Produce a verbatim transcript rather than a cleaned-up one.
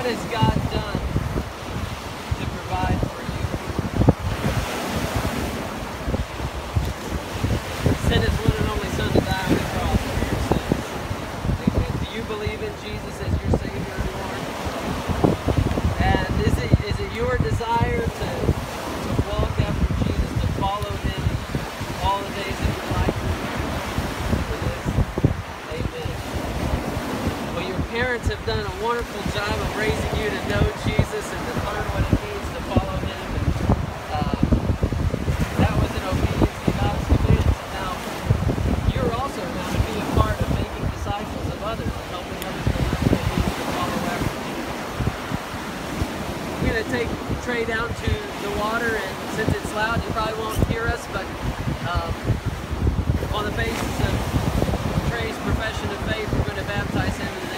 What has God done to provide for you? He sent His one and only Son to die on the cross for your sins. Amen. Do you believe in Jesus as your Savior and Lord? And is it is it your desire to, to walk after Jesus, to follow Him all the days of your life? It is. Amen. Well, your parents have done a wonderful job of raising you to know Jesus and to learn what it means to follow Him. And uh, that was in obedience to God's commands. Now, you're also now to be a part of making disciples of others and helping others to learn what it means to follow after Jesus. We're going to take Trey down to the water, and since it's loud, you probably won't hear us, but um, on the basis of Trey's profession of faith, we're going to baptize him in the